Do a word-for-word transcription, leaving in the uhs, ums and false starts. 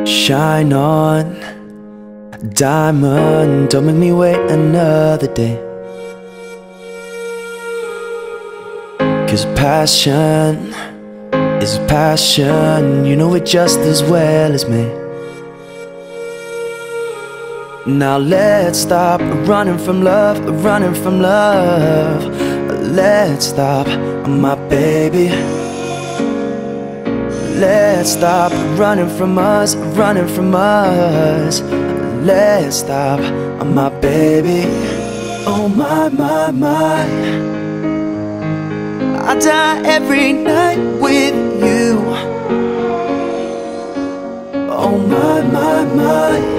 Shine on, diamond, don't make me wait another day. Cause passion is passion, you know it just as well as me. Now let's stop running from love, running from love. Let's stop, my baby. Let's stop running from us, running from us. Let's stop, my baby. Oh my, my, my. I die every night with you. Oh my, my, my.